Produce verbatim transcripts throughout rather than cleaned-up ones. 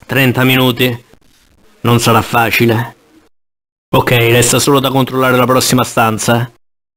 trenta minuti? Non sarà facile. Ok, resta solo da controllare la prossima stanza.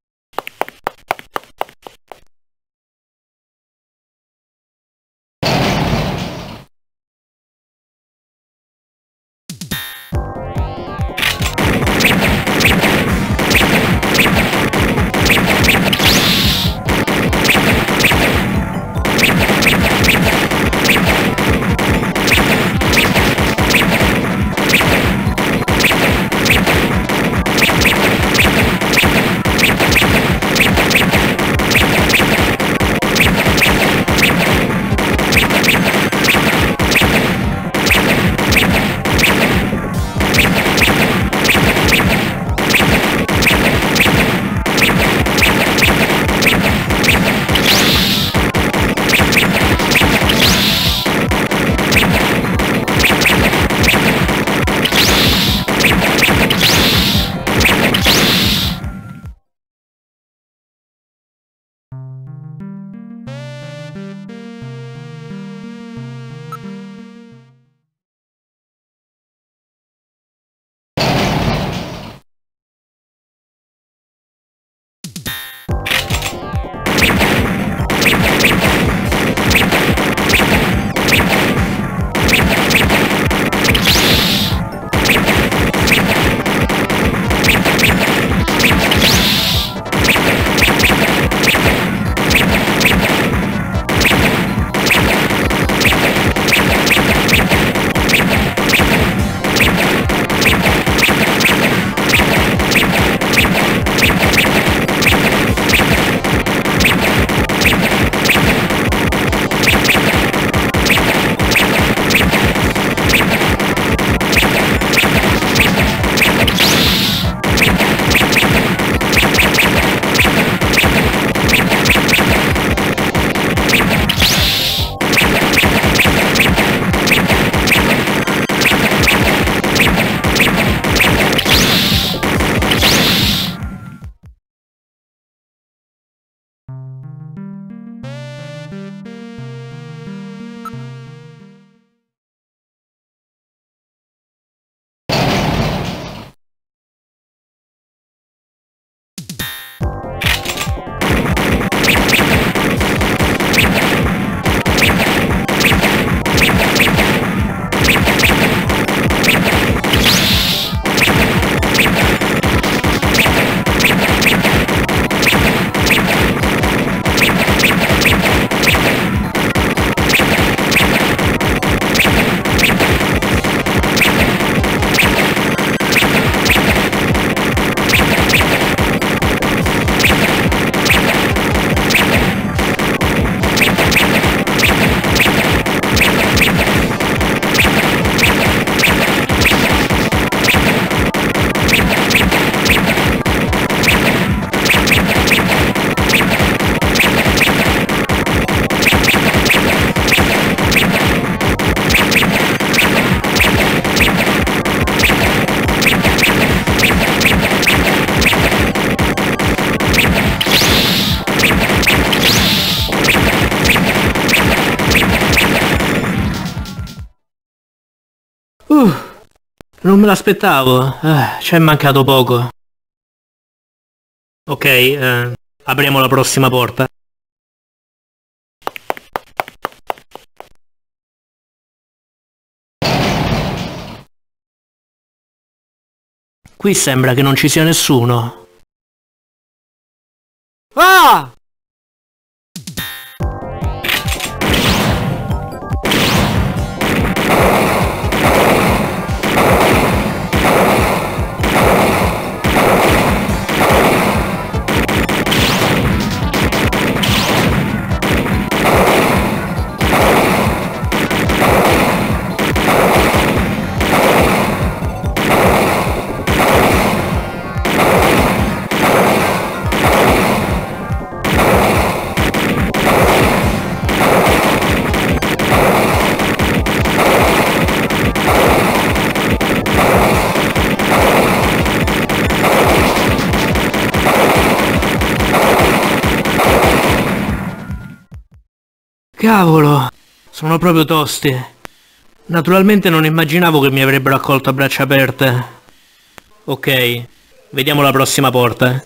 Uh, non me l'aspettavo, eh, ci è mancato poco. Ok, eh, apriamo la prossima porta. Qui sembra che non ci sia nessuno. Ah! Cavolo, sono proprio tosti. Naturalmente non immaginavo che mi avrebbero accolto a braccia aperte. Ok, vediamo la prossima porta.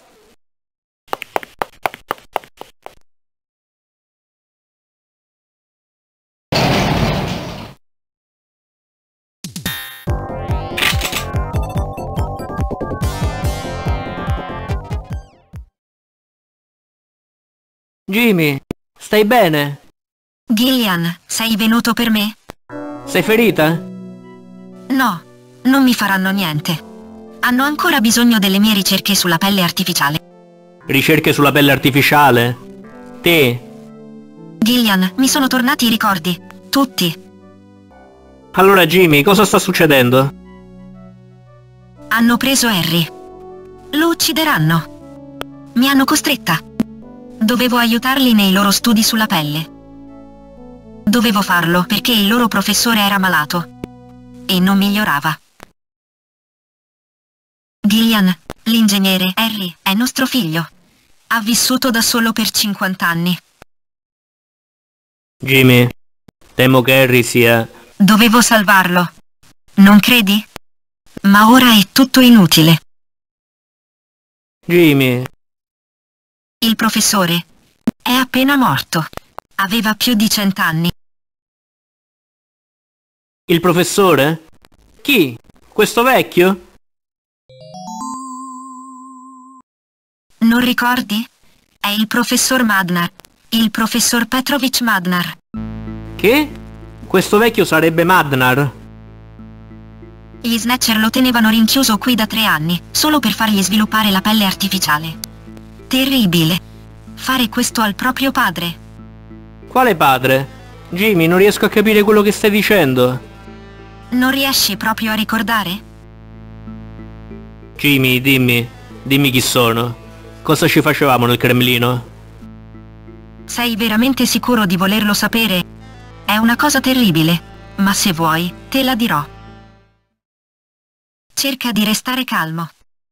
Jimmy, stai bene? Gillian, sei venuto per me? Sei ferita? No, non mi faranno niente. Hanno ancora bisogno delle mie ricerche sulla pelle artificiale. Ricerche sulla pelle artificiale? Te? Gillian, mi sono tornati i ricordi. Tutti. Allora Jimmy, cosa sta succedendo? Hanno preso Harry. Lo uccideranno. Mi hanno costretta. Dovevo aiutarli nei loro studi sulla pelle. Dovevo farlo perché il loro professore era malato. E non migliorava. Gillian, l'ingegnere Harry, è nostro figlio. Ha vissuto da solo per cinquanta anni. Jimmy, temo che Harry sia... Dovevo salvarlo. Non credi? Ma ora è tutto inutile. Jimmy... Il professore è appena morto. Aveva più di cent'anni. Il professore? Chi? Questo vecchio? Non ricordi? È il professor Madnar. Il professor Petrovich Madnar. Che? Questo vecchio sarebbe Madnar? Gli Snatcher lo tenevano rinchiuso qui da tre anni, solo per fargli sviluppare la pelle artificiale. Terribile. Fare questo al proprio padre. Quale padre? Jimmy, non riesco a capire quello che stai dicendo. Non riesci proprio a ricordare? Jimmy, dimmi. Dimmi chi sono. Cosa ci facevamo nel Cremlino? Sei veramente sicuro di volerlo sapere? È una cosa terribile, ma se vuoi, te la dirò. Cerca di restare calmo.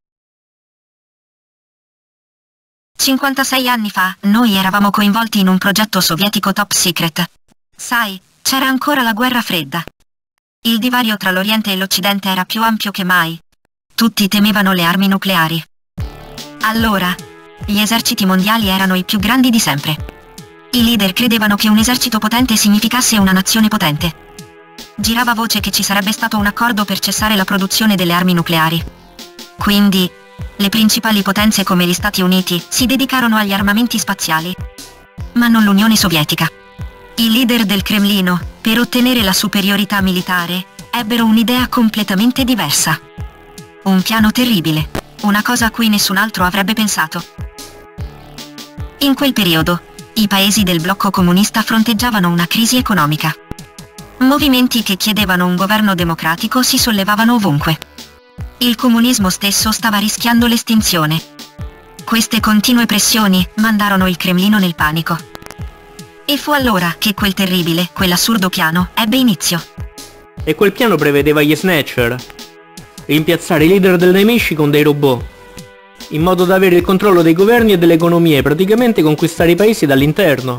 cinquantasei anni fa, noi eravamo coinvolti in un progetto sovietico top secret. Sai, c'era ancora la guerra fredda. Il divario tra l'Oriente e l'Occidente era più ampio che mai. Tutti temevano le armi nucleari. Allora, gli eserciti mondiali erano i più grandi di sempre. I leader credevano che un esercito potente significasse una nazione potente. Girava voce che ci sarebbe stato un accordo per cessare la produzione delle armi nucleari. Quindi, le principali potenze come gli Stati Uniti si dedicarono agli armamenti spaziali. Ma non l'Unione Sovietica. I leader del Cremlino, per ottenere la superiorità militare, ebbero un'idea completamente diversa. Un piano terribile, una cosa a cui nessun altro avrebbe pensato. In quel periodo, i paesi del blocco comunista fronteggiavano una crisi economica. Movimenti che chiedevano un governo democratico si sollevavano ovunque. Il comunismo stesso stava rischiando l'estinzione. Queste continue pressioni mandarono il Cremlino nel panico. E fu allora che quel terribile, quell'assurdo piano, ebbe inizio. E quel piano prevedeva gli Snatcher. Rimpiazzare i leader dei nemici con dei robot. In modo da avere il controllo dei governi e delle economie e praticamente conquistare i paesi dall'interno.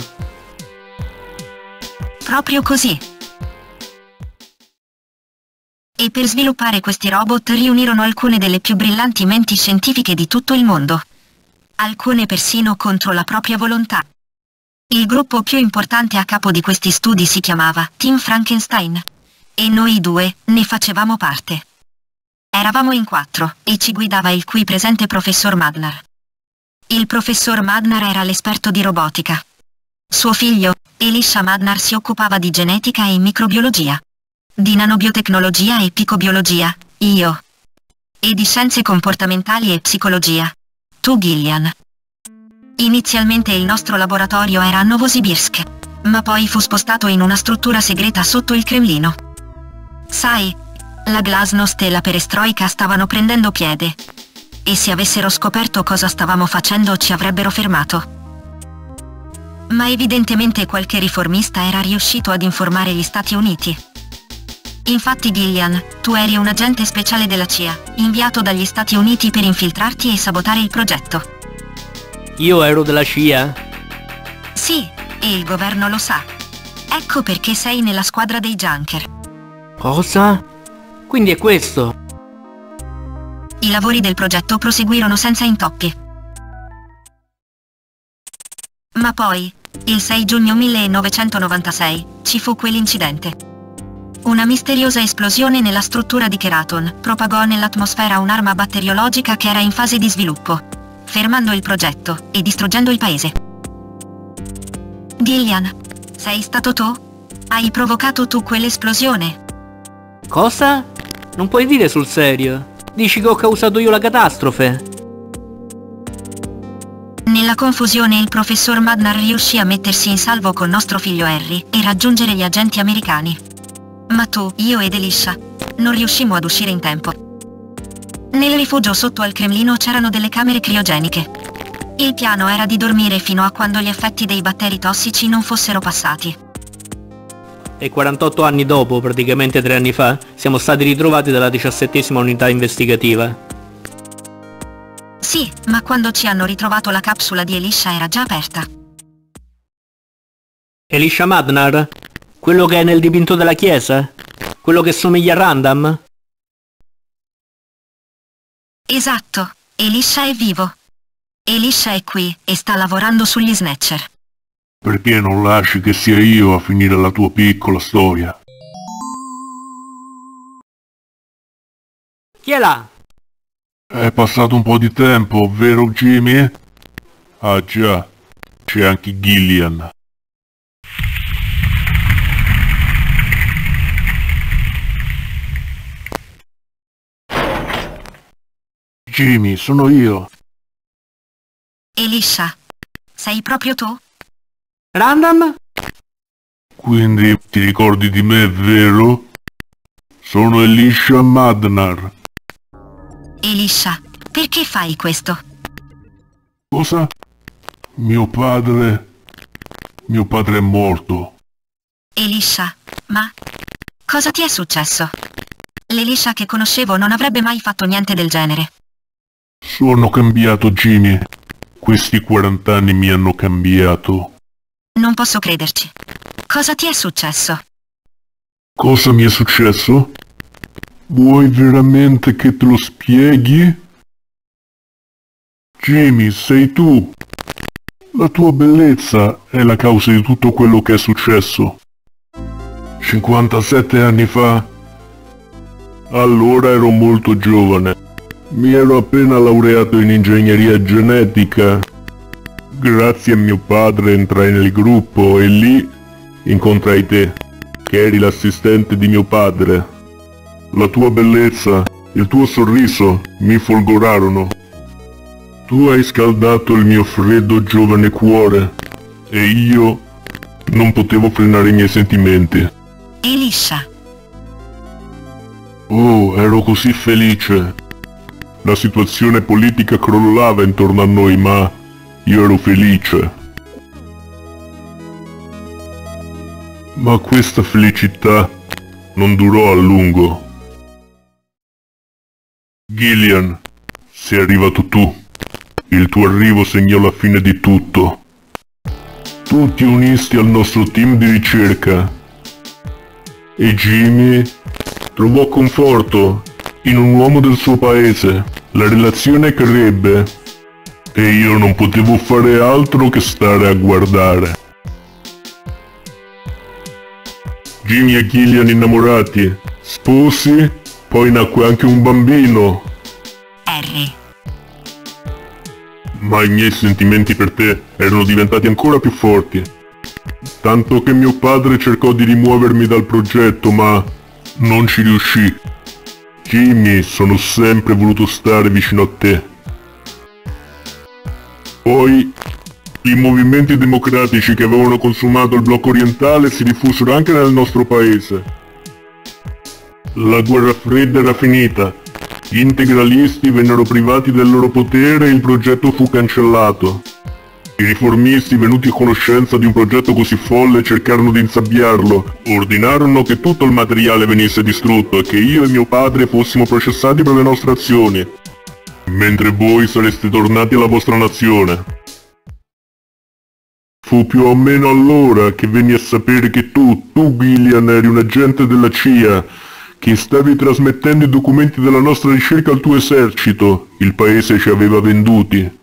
Proprio così. E per sviluppare questi robot riunirono alcune delle più brillanti menti scientifiche di tutto il mondo. Alcune persino contro la propria volontà. Il gruppo più importante a capo di questi studi si chiamava Team Frankenstein. E noi due ne facevamo parte. Eravamo in quattro, e ci guidava il qui presente professor Madnar. Il professor Madnar era l'esperto di robotica. Suo figlio, Elisha Madnar, si occupava di genetica e microbiologia. Di nanobiotecnologia e picobiologia, io. E di scienze comportamentali e psicologia, tu Gillian. Inizialmente il nostro laboratorio era a Novosibirsk, ma poi fu spostato in una struttura segreta sotto il Cremlino. Sai, la glasnost e la perestroika stavano prendendo piede. E se avessero scoperto cosa stavamo facendo ci avrebbero fermato. Ma evidentemente qualche riformista era riuscito ad informare gli Stati Uniti. Infatti Gillian, tu eri un agente speciale della C I A, inviato dagli Stati Uniti per infiltrarti e sabotare il progetto. Io ero della C I A? Sì, e il governo lo sa. Ecco perché sei nella squadra dei Junker. Cosa? Quindi è questo? I lavori del progetto proseguirono senza intoppi. Ma poi, il sei giugno millenovecentonovantasei, ci fu quell'incidente. Una misteriosa esplosione nella struttura di Keraton propagò nell'atmosfera un'arma batteriologica che era in fase di sviluppo, fermando il progetto e distruggendo il paese. Gillian, sei stato tu? Hai provocato tu quell'esplosione? Cosa? Non puoi dire sul serio? Dici che ho causato io la catastrofe? Nella confusione il professor Madnar riuscì a mettersi in salvo con nostro figlio Harry e raggiungere gli agenti americani. Ma tu, io ed Elisha non riuscimmo ad uscire in tempo. Nel rifugio sotto al Cremlino c'erano delle camere criogeniche. Il piano era di dormire fino a quando gli effetti dei batteri tossici non fossero passati. E quarantotto anni dopo, praticamente tre anni fa, siamo stati ritrovati dalla diciassettesima unità investigativa. Sì, ma quando ci hanno ritrovato la capsula di Elisha era già aperta. Elisha Madnar? Quello che è nel dipinto della chiesa? Quello che somiglia a Randam? Esatto, Elisha è vivo. Elisha è qui e sta lavorando sugli Snatcher. Perché non lasci che sia io a finire la tua piccola storia? Chi è là? È passato un po' di tempo, vero Jimmy? Ah già, c'è anche Gillian. Jimmy, sono io. Elisha, sei proprio tu? Randam? Quindi ti ricordi di me, vero? Sono Elisha Madnar. Elisha, perché fai questo? Cosa? Mio padre... Mio padre è morto. Elisha, ma... cosa ti è successo? L'Elisha che conoscevo non avrebbe mai fatto niente del genere. Sono cambiato, Jimmy. Questi quarant'anni mi hanno cambiato. Non posso crederci. Cosa ti è successo? Cosa mi è successo? Vuoi veramente che te lo spieghi? Jimmy, sei tu. La tua bellezza è la causa di tutto quello che è successo. cinquantasette anni fa? Allora ero molto giovane. Mi ero appena laureato in ingegneria genetica. Grazie a mio padre entrai nel gruppo e lì incontrai te, che eri l'assistente di mio padre. La tua bellezza, il tuo sorriso mi folgorarono. Tu hai scaldato il mio freddo giovane cuore e io non potevo frenare i miei sentimenti. Elisha. Oh, ero così felice. La situazione politica crollava intorno a noi, ma io ero felice. Ma questa felicità non durò a lungo. Gillian, sei arrivato tu. Il tuo arrivo segnò la fine di tutto. Tu ti unisti al nostro team di ricerca. E Jimmy trovò conforto in un uomo del suo paese. La relazione crebbe. E io non potevo fare altro che stare a guardare. Jimmy e Gillian innamorati, sposi, poi nacque anche un bambino. Harry. Ma i miei sentimenti per te erano diventati ancora più forti. Tanto che mio padre cercò di rimuovermi dal progetto, ma non ci riuscì. Jimmy, sono sempre voluto stare vicino a te. Poi, i movimenti democratici che avevano consumato il blocco orientale si diffusero anche nel nostro paese. La guerra fredda era finita, gli integralisti vennero privati del loro potere e il progetto fu cancellato. I riformisti, venuti a conoscenza di un progetto così folle, cercarono di insabbiarlo. Ordinarono che tutto il materiale venisse distrutto e che io e mio padre fossimo processati per le nostre azioni, mentre voi sareste tornati alla vostra nazione. Fu più o meno allora che venni a sapere che tu, tu Gillian, eri un agente della C I A che stavi trasmettendo i documenti della nostra ricerca al tuo esercito. Il paese ci aveva venduti.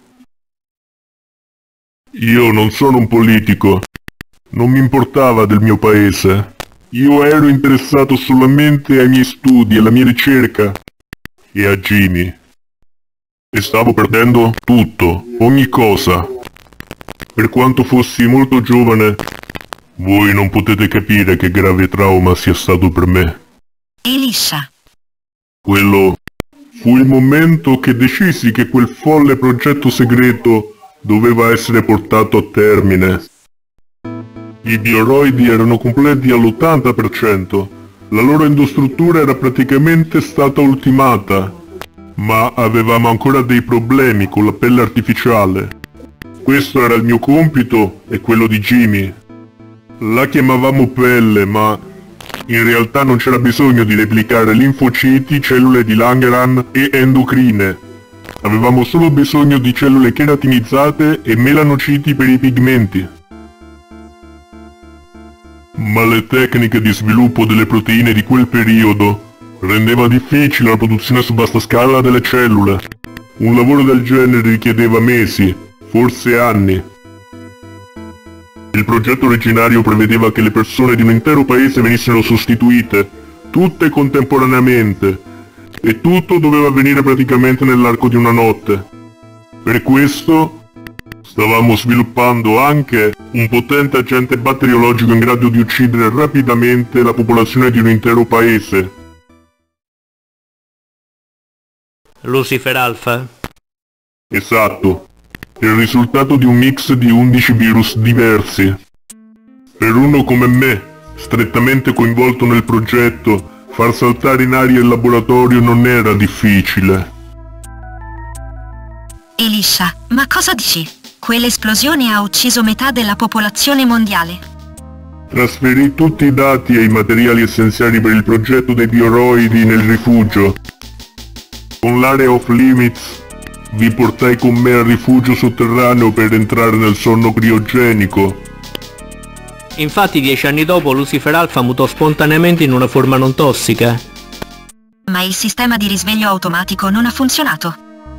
Io non sono un politico. Non mi importava del mio paese. Io ero interessato solamente ai miei studi, alla mia ricerca e a Jimmy. E stavo perdendo tutto, ogni cosa. Per quanto fossi molto giovane, voi non potete capire che grave trauma sia stato per me. Elisha. Quello fu il momento che decisi che quel folle progetto segreto doveva essere portato a termine. I bioroidi erano completi all'ottanta per cento, la loro endostruttura era praticamente stata ultimata, ma avevamo ancora dei problemi con la pelle artificiale. Questo era il mio compito e quello di Jimmy. La chiamavamo pelle, ma in realtà non c'era bisogno di replicare linfociti, cellule di Langerhans e endocrine. Avevamo solo bisogno di cellule cheratinizzate e melanociti per i pigmenti. Ma le tecniche di sviluppo delle proteine di quel periodo rendeva difficile la produzione su vasta scala delle cellule. Un lavoro del genere richiedeva mesi, forse anni. Il progetto originario prevedeva che le persone di un intero paese venissero sostituite, tutte contemporaneamente, e tutto doveva avvenire praticamente nell'arco di una notte. Per questo stavamo sviluppando anche un potente agente batteriologico in grado di uccidere rapidamente la popolazione di un intero paese. Lucifer Alpha? Esatto. Il risultato di un mix di undici virus diversi. Per uno come me, strettamente coinvolto nel progetto, far saltare in aria il laboratorio non era difficile. Elisha, ma cosa dici? Quell'esplosione ha ucciso metà della popolazione mondiale. Trasferì tutti i dati e i materiali essenziali per il progetto dei bioroidi nel rifugio. Con l'area off limits vi portai con me al rifugio sotterraneo per entrare nel sonno criogenico. Infatti dieci anni dopo Lucifer Alpha mutò spontaneamente in una forma non tossica. Ma il sistema di risveglio automatico non ha funzionato.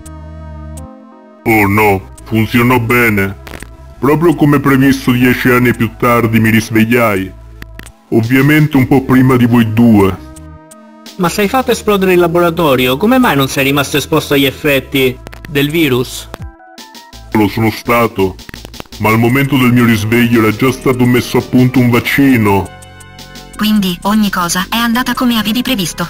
Oh no, funzionò bene. Proprio come previsto dieci anni più tardi mi risvegliai. Ovviamente un po' prima di voi due. Ma se hai fatto esplodere il laboratorio, come mai non sei rimasto esposto agli effetti del virus? Lo sono stato, ma al momento del mio risveglio era già stato messo a punto un vaccino. Quindi ogni cosa è andata come avevi previsto.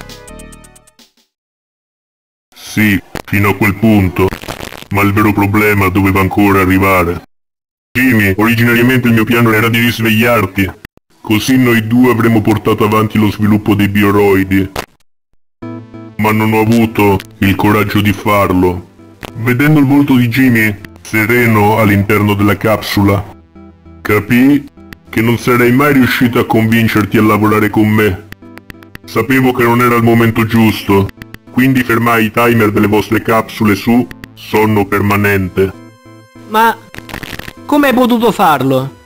Sì, fino a quel punto. Ma il vero problema doveva ancora arrivare. Jimmy, originariamente il mio piano era di risvegliarti. Così noi due avremmo portato avanti lo sviluppo dei bioroidi. Ma non ho avuto il coraggio di farlo. Vedendo il volto di Jimmy sereno all'interno della capsula, capii che non sarei mai riuscito a convincerti a lavorare con me. Sapevo che non era il momento giusto, quindi fermai i timer delle vostre capsule su sonno permanente. Ma come hai potuto farlo?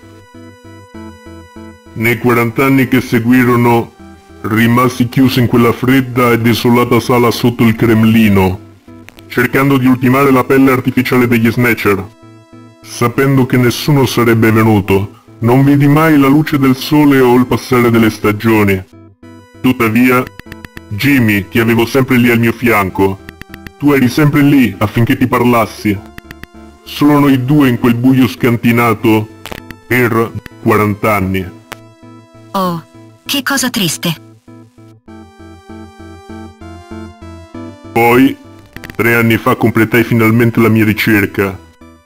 Nei quarant'anni che seguirono rimasi chiuso in quella fredda e desolata sala sotto il Cremlino, cercando di ultimare la pelle artificiale degli Snatcher. Sapendo che nessuno sarebbe venuto, non vidi mai la luce del sole o il passare delle stagioni. Tuttavia, Jimmy, ti avevo sempre lì al mio fianco. Tu eri sempre lì affinché ti parlassi. Solo noi due in quel buio scantinato per quarant'anni. Oh, che cosa triste. Poi, tre anni fa completai finalmente la mia ricerca.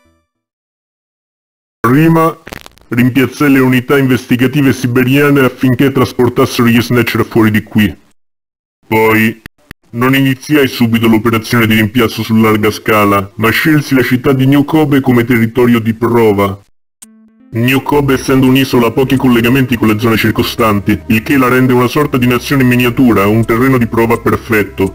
Prima, rimpiazzai le unità investigative siberiane affinché trasportassero gli Snatcher fuori di qui. Poi, non iniziai subito l'operazione di rimpiazzo su larga scala, ma scelsi la città di New Kobe come territorio di prova. New Kobe essendo un'isola a pochi collegamenti con le zone circostanti, il che la rende una sorta di nazione in miniatura, un terreno di prova perfetto.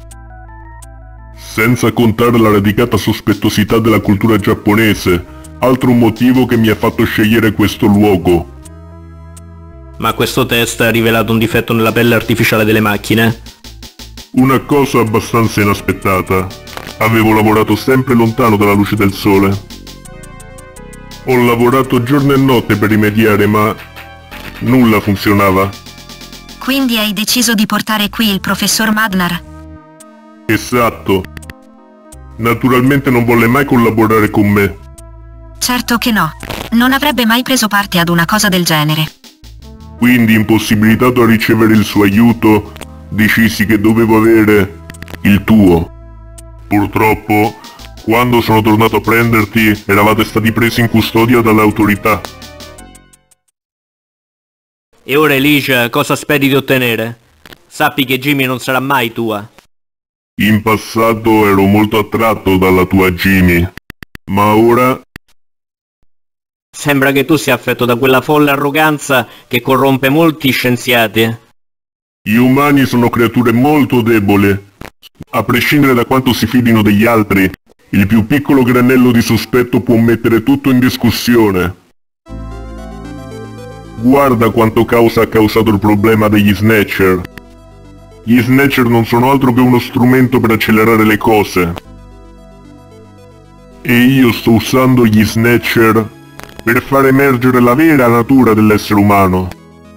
Senza contare la radicata sospettosità della cultura giapponese, altro motivo che mi ha fatto scegliere questo luogo. Ma questo test ha rivelato un difetto nella pelle artificiale delle macchine? Una cosa abbastanza inaspettata. Avevo lavorato sempre lontano dalla luce del sole. Ho lavorato giorno e notte per rimediare, ma nulla funzionava. Quindi hai deciso di portare qui il professor Madnar? Esatto. Naturalmente non volle mai collaborare con me. Certo che no. Non avrebbe mai preso parte ad una cosa del genere. Quindi, impossibilitato a ricevere il suo aiuto, decisi che dovevo avere il tuo. Purtroppo, quando sono tornato a prenderti, eravate stati presi in custodia dalle autorità. E ora, Elijah, cosa speri di ottenere? Sappi che Jimmy non sarà mai tua. In passato ero molto attratto dalla tua Jimmy, ma ora... Sembra che tu sia affetto da quella folle arroganza che corrompe molti scienziati. Gli umani sono creature molto deboli. A prescindere da quanto si fidino degli altri, il più piccolo granello di sospetto può mettere tutto in discussione. Guarda quanto caos ha causato il problema degli Snatcher. Gli Snatcher non sono altro che uno strumento per accelerare le cose. E io sto usando gli Snatcher per far emergere la vera natura dell'essere umano.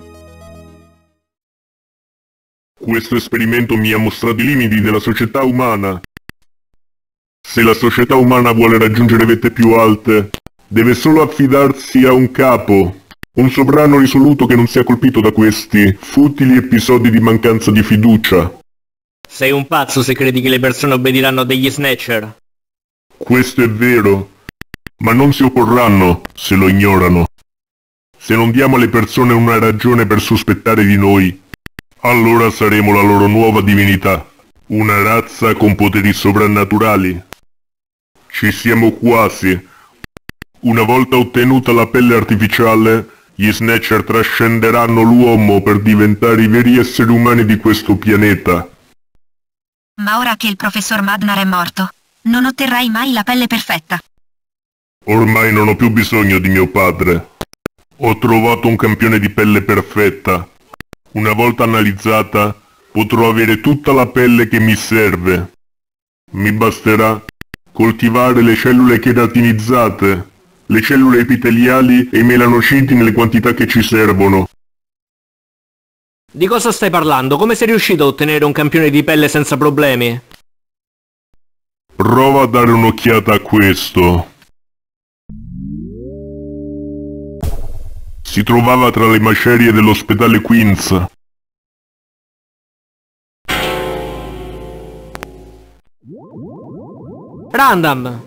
Questo esperimento mi ha mostrato i limiti della società umana. Se la società umana vuole raggiungere vette più alte, deve solo affidarsi a un capo, un sovrano risoluto che non sia colpito da questi futili episodi di mancanza di fiducia. Sei un pazzo se credi che le persone obbediranno a degli Snatcher. Questo è vero, ma non si opporranno se lo ignorano. Se non diamo alle persone una ragione per sospettare di noi, allora saremo la loro nuova divinità, una razza con poteri sovrannaturali. Ci siamo quasi. Una volta ottenuta la pelle artificiale, gli Snatcher trascenderanno l'uomo per diventare i veri esseri umani di questo pianeta. Ma ora che il professor Madnar è morto, non otterrai mai la pelle perfetta. Ormai non ho più bisogno di mio padre. Ho trovato un campione di pelle perfetta. Una volta analizzata, potrò avere tutta la pelle che mi serve. Mi basterà coltivare le cellule cheratinizzate, le cellule epiteliali e i melanociti nelle quantità che ci servono. Di cosa stai parlando? Come sei riuscito a ottenere un campione di pelle senza problemi? Prova a dare un'occhiata a questo. Si trovava tra le macerie dell'ospedale Queens. Random!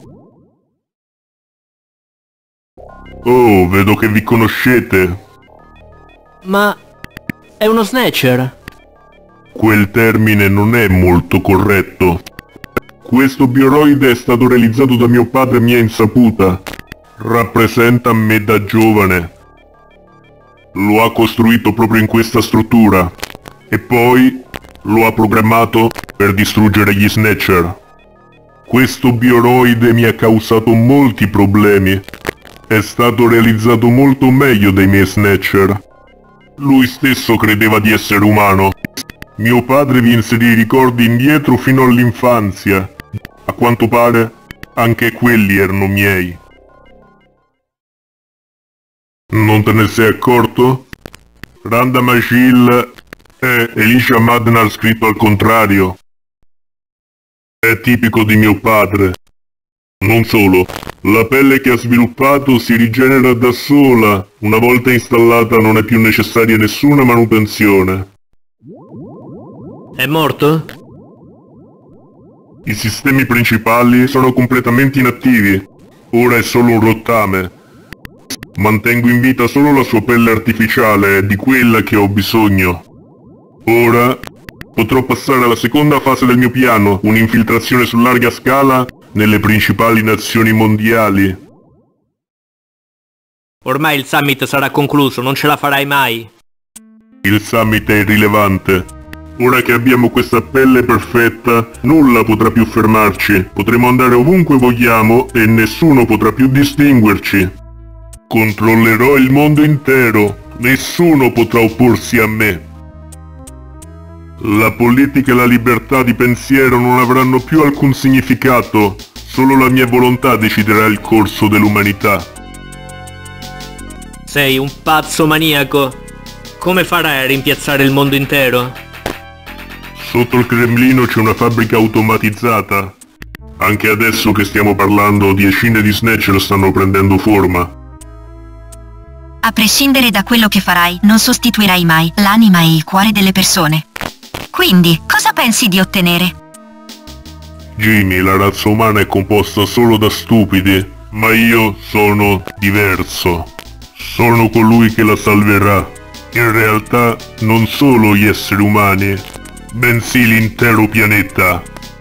Oh, vedo che vi conoscete. Ma... è uno Snatcher? Quel termine non è molto corretto. Questo bioroide è stato realizzato da mio padre a mia insaputa. Rappresenta me da giovane. Lo ha costruito proprio in questa struttura. E poi lo ha programmato per distruggere gli Snatcher. Questo bioroide mi ha causato molti problemi. È stato realizzato molto meglio dei miei Snatcher. Lui stesso credeva di essere umano. Mio padre vi inserì i ricordi indietro fino all'infanzia. A quanto pare, anche quelli erano miei. Non te ne sei accorto? Randa Majil è Elijah Madnar scritto al contrario. È tipico di mio padre. Non solo, la pelle che ha sviluppato si rigenera da sola. Una volta installata non è più necessaria nessuna manutenzione. È morto? I sistemi principali sono completamente inattivi. Ora è solo un rottame. Mantengo in vita solo la sua pelle artificiale e di quella che ho bisogno. Ora potrò passare alla seconda fase del mio piano, un'infiltrazione su larga scala nelle principali nazioni mondiali. Ormai il summit sarà concluso, non ce la farai mai. Il summit è irrilevante. Ora che abbiamo questa pelle perfetta, nulla potrà più fermarci. Potremo andare ovunque vogliamo e nessuno potrà più distinguerci. Controllerò il mondo intero. Nessuno potrà opporsi a me. La politica e la libertà di pensiero non avranno più alcun significato, solo la mia volontà deciderà il corso dell'umanità. Sei un pazzo maniaco. Come farai a rimpiazzare il mondo intero? Sotto il Cremlino c'è una fabbrica automatizzata. Anche adesso che stiamo parlando, decine di Snatcher stanno prendendo forma. A prescindere da quello che farai, non sostituirai mai l'anima e il cuore delle persone. Quindi, cosa pensi di ottenere? Jimmy, la razza umana è composta solo da stupidi, ma io sono diverso. Sono colui che la salverà. In realtà, non solo gli esseri umani, bensì l'intero pianeta.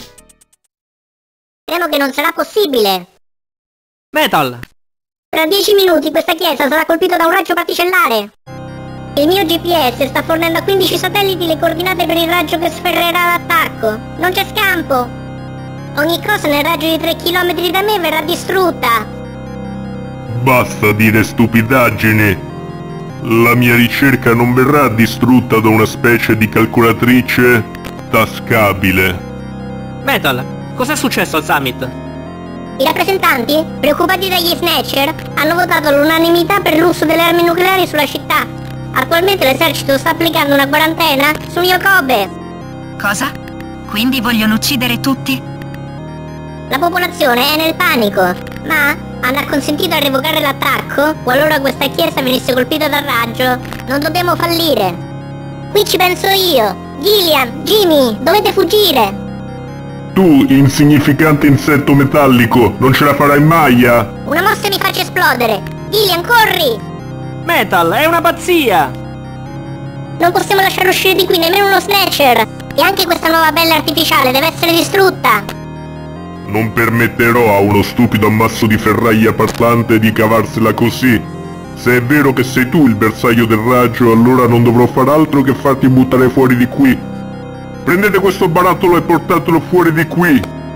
Temo che non sarà possibile. Metal! Tra dieci minuti questa chiesa sarà colpita da un raggio particellare. Il mio G P S sta fornendo a quindici satelliti le coordinate per il raggio che sferrerà l'attacco. Non c'è scampo. Ogni cosa nel raggio di tre chilometri da me verrà distrutta. Basta dire stupidaggini. La mia ricerca non verrà distrutta da una specie di calcolatrice tascabile. Metal, cos'è successo al summit? I rappresentanti, preoccupati dagli Snatcher, hanno votato all'unanimità per l'uso delle armi nucleari sulla città. Attualmente l'esercito sta applicando una quarantena su Yokobe. Cosa? Quindi vogliono uccidere tutti? La popolazione è nel panico, ma hanno acconsentito a revocare l'attacco qualora questa chiesa venisse colpita dal raggio. Non dobbiamo fallire. Qui ci penso io. Gillian, Jimmy, dovete fuggire. Tu, insignificante insetto metallico, non ce la farai mai, eh? Una mossa mi faccia esplodere. Gillian, corri! Metal, è una pazzia! Non possiamo lasciare uscire di qui nemmeno uno Snatcher. E anche questa nuova pelle artificiale deve essere distrutta. Non permetterò a uno stupido ammasso di ferraglia parlante di cavarsela così. Se è vero che sei tu il bersaglio del raggio, allora non dovrò far altro che farti buttare fuori di qui. Prendete questo barattolo e portatelo fuori di qui.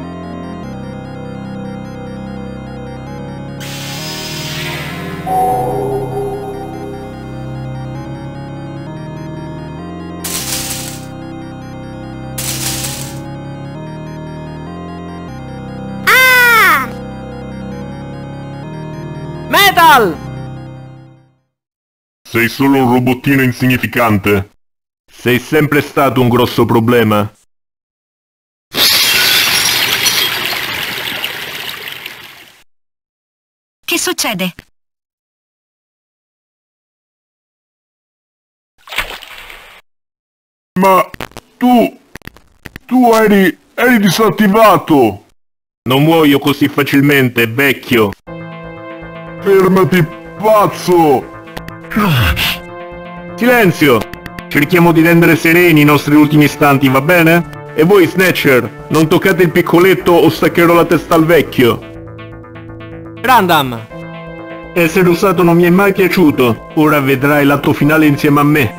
Ah! Metal! Sei solo un robottino insignificante. Sei sempre stato un grosso problema. Che succede? Ma tu... tu eri... eri disattivato! Non muoio così facilmente, vecchio! Fermati, pazzo! Silenzio! Cerchiamo di rendere sereni i nostri ultimi istanti, va bene? E voi, Snatcher, non toccate il piccoletto o staccherò la testa al vecchio! Random! Essere usato non mi è mai piaciuto, ora vedrai l'atto finale insieme a me.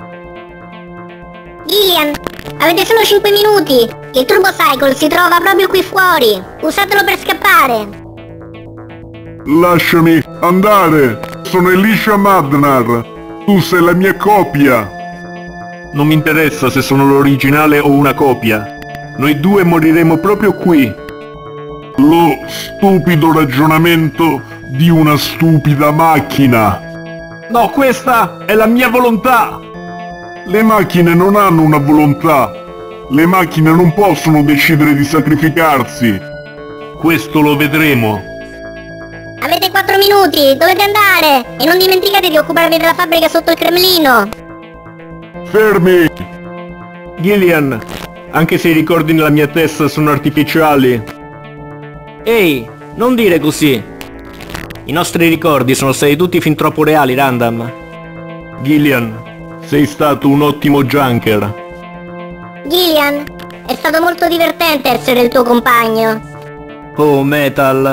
Gillian, avete solo cinque minuti. Il Turbo Cycle si trova proprio qui fuori. Usatelo per scappare. Lasciami andare! Sono Elisha Madnar! Tu sei la mia copia! Non mi interessa se sono l'originale o una copia. Noi due moriremo proprio qui. Lo stupido ragionamento di una stupida macchina. No, questa è la mia volontà! Le macchine non hanno una volontà. Le macchine non possono decidere di sacrificarsi. Questo lo vedremo. Avete quattro minuti, dovete andare. E non dimenticate di occuparvi della fabbrica sotto il Cremlino. Fermi! Gillian, anche se i ricordi nella mia testa sono artificiali. Ehi, non dire così. I nostri ricordi sono stati tutti fin troppo reali, Random. Gillian, sei stato un ottimo junker. Gillian, è stato molto divertente essere il tuo compagno. Oh, Metal.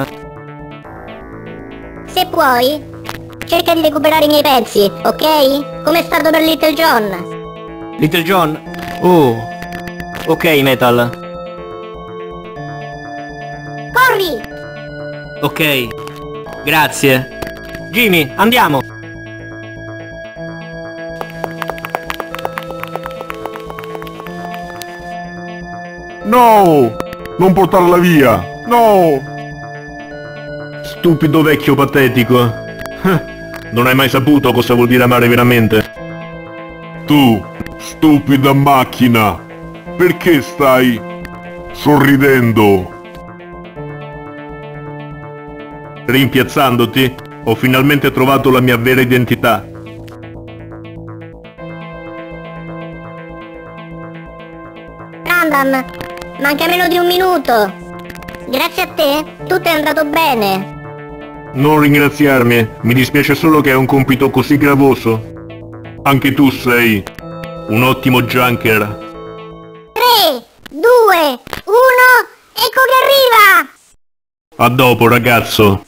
Se puoi, cerca di recuperare i miei pezzi, ok? Come è stato per Little John. Little John? Oh. Ok, Metal. Corri! Ok. Grazie. Jimmy, andiamo! No! Non portarla via! No! Stupido vecchio patetico. Non hai mai saputo cosa vuol dire amare veramente. Tu, stupida macchina! Perché stai sorridendo? Rimpiazzandoti, ho finalmente trovato la mia vera identità. Random, manca meno di un minuto. Grazie a te, tutto è andato bene. Non ringraziarmi, mi dispiace solo che è un compito così gravoso. Anche tu sei un ottimo junker. tre, due, uno, ecco che arriva! A dopo, ragazzo.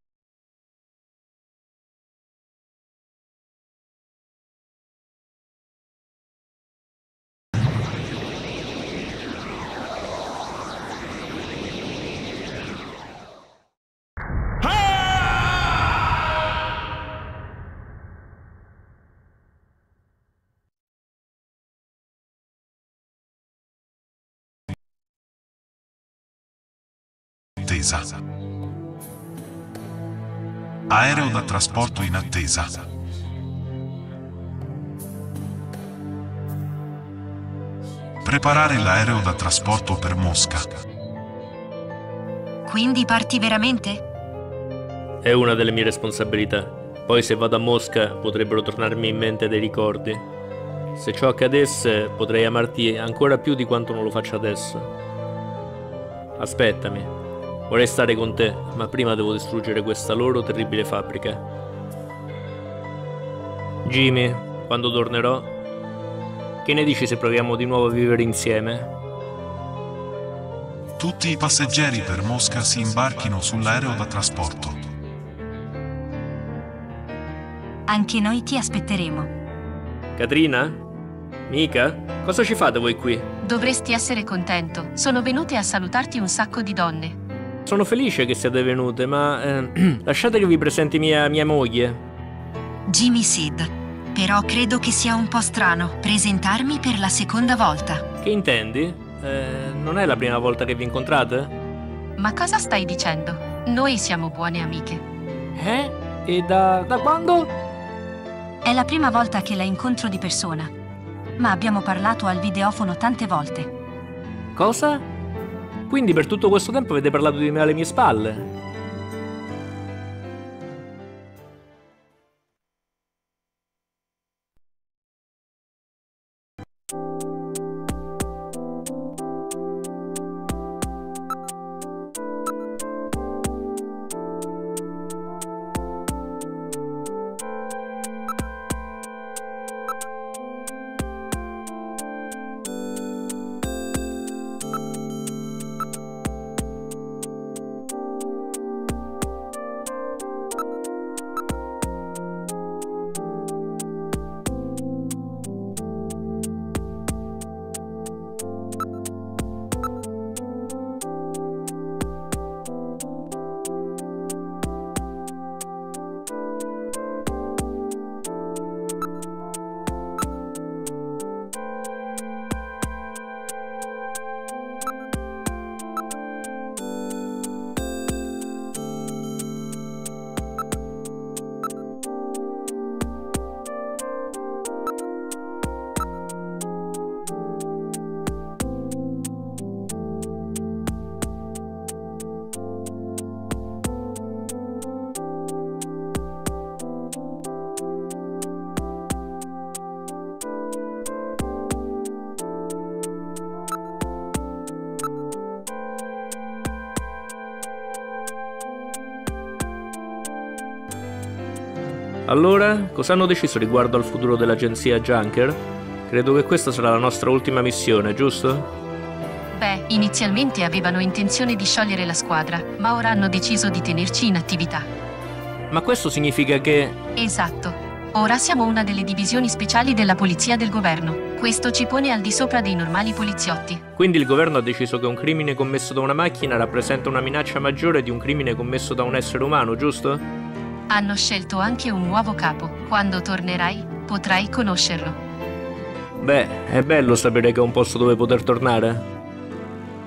Attesa. Aereo da trasporto in attesa. Preparare l'aereo da trasporto per Mosca. Quindi parti veramente? È una delle mie responsabilità. Poi se vado a Mosca potrebbero tornarmi in mente dei ricordi. Se ciò accadesse potrei amarti ancora più di quanto non lo faccio adesso. Aspettami. Vorrei stare con te, ma prima devo distruggere questa loro terribile fabbrica. Jimmy, quando tornerò, che ne dici se proviamo di nuovo a vivere insieme? Tutti i passeggeri per Mosca si imbarchino sull'aereo da trasporto. Anche noi ti aspetteremo. Katrina? Mika? Cosa ci fate voi qui? Dovresti essere contento. Sono venute a salutarti un sacco di donne. Sono felice che siate venute, ma eh, lasciate che vi presenti mia, mia moglie. Jimmy Sid. Però credo che sia un po' strano presentarmi per la seconda volta. Che intendi? Eh, non è la prima volta che vi incontrate? Ma cosa stai dicendo? Noi siamo buone amiche. Eh? E da, da quando? È la prima volta che la incontro di persona, ma abbiamo parlato al videofono tante volte. Cosa? Quindi per tutto questo tempo avete parlato di me alle mie spalle? Allora, cosa hanno deciso riguardo al futuro dell'agenzia Junker? Credo che questa sarà la nostra ultima missione, giusto? Beh, inizialmente avevano intenzione di sciogliere la squadra, ma ora hanno deciso di tenerci in attività. Ma questo significa che... Esatto. Ora siamo una delle divisioni speciali della polizia del governo. Questo ci pone al di sopra dei normali poliziotti. Quindi il governo ha deciso che un crimine commesso da una macchina rappresenta una minaccia maggiore di un crimine commesso da un essere umano, giusto? Hanno scelto anche un nuovo capo. Quando tornerai, potrai conoscerlo. Beh, è bello sapere che è un posto dove poter tornare.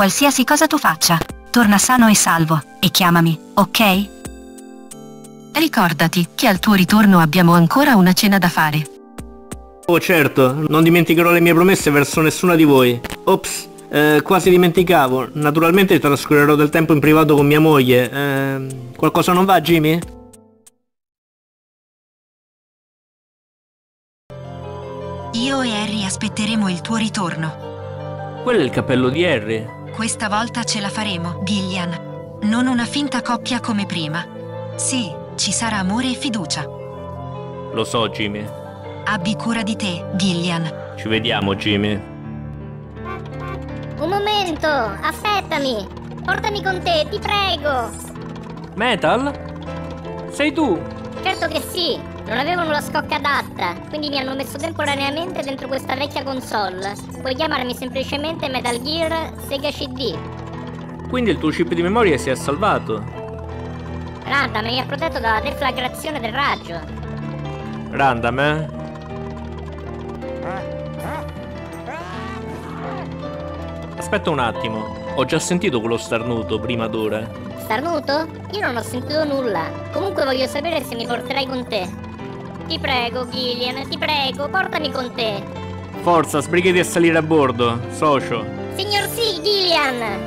Qualsiasi cosa tu faccia, torna sano e salvo, e chiamami, ok? Ricordati che al tuo ritorno abbiamo ancora una cena da fare. Oh certo, non dimenticherò le mie promesse verso nessuna di voi. Ops, eh, quasi dimenticavo. Naturalmente trascorrerò del tempo in privato con mia moglie. Eh, qualcosa non va, Jimmy? Io e Harry aspetteremo il tuo ritorno. Quello è il cappello di Harry. Questa volta ce la faremo, Gillian. Non una finta coppia come prima. Sì, ci sarà amore e fiducia. Lo so, Jimmy. Abbi cura di te, Gillian. Ci vediamo, Jimmy. Un momento, aspettami. Portami con te, ti prego. Metal? Sei tu? Certo che sì, non avevano la scocca adatta, quindi mi hanno messo temporaneamente dentro questa vecchia console. Puoi chiamarmi semplicemente Metal Gear Sega C D. Quindi il tuo chip di memoria si è salvato. Random mi ha protetto dalla deflagrazione del raggio. Random, eh? Aspetta un attimo, ho già sentito quello starnuto prima d'ora. Starnuto? Io non ho sentito nulla. Comunque voglio sapere se mi porterai con te. Ti prego, Gillian, ti prego, portami con te. Forza, sbrigati a salire a bordo, socio. Signor sì, Gillian!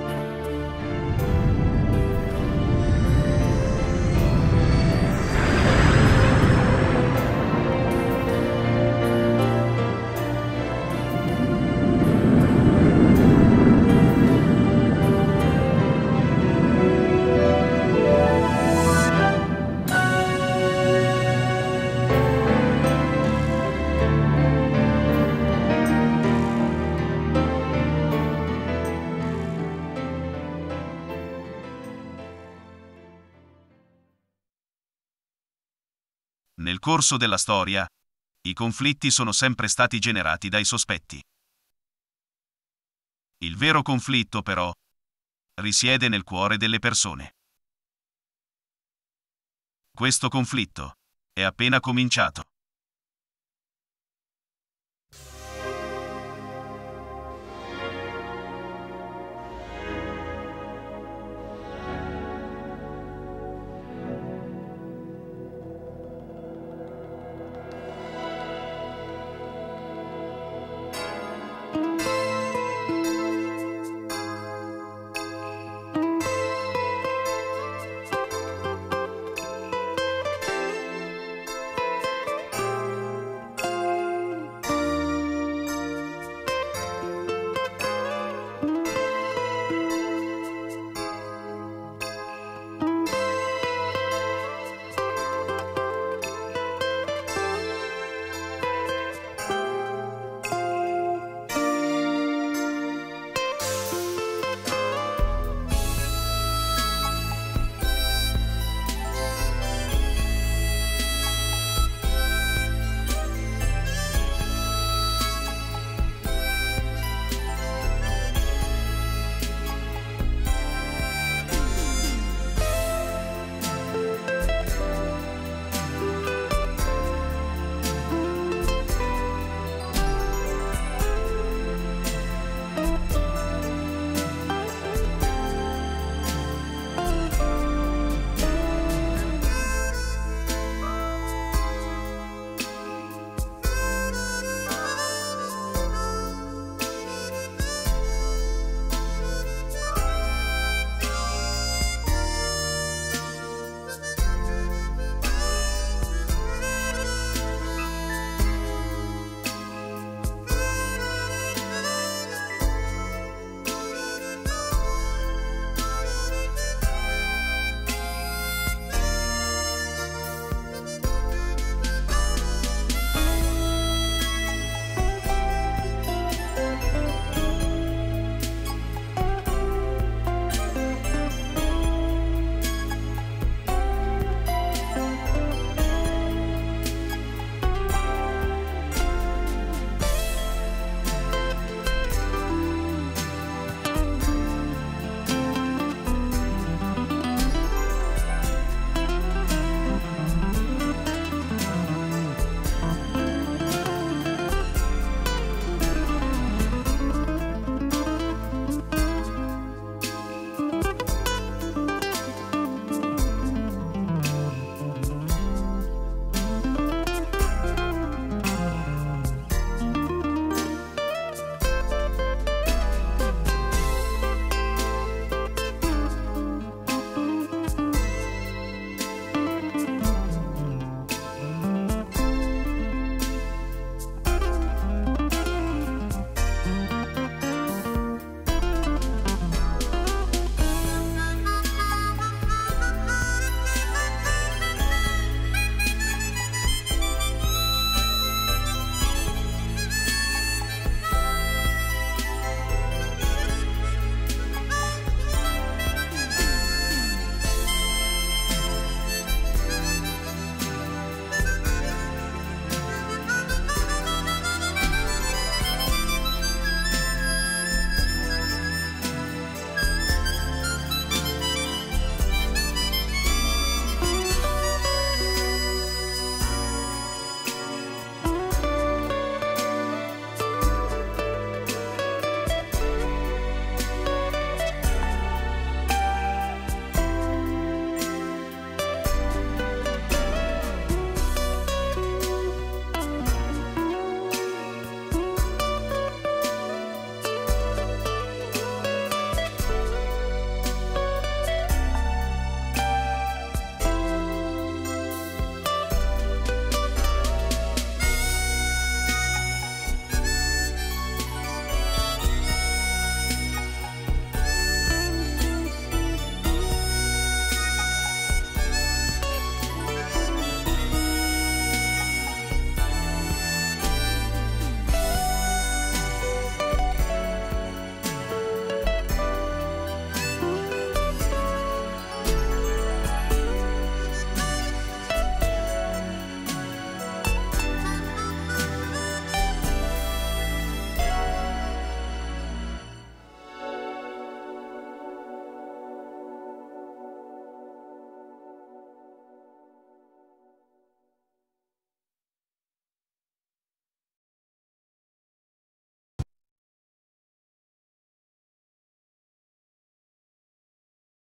Nel corso della storia, i conflitti sono sempre stati generati dai sospetti. Il vero conflitto, però, risiede nel cuore delle persone. Questo conflitto è appena cominciato.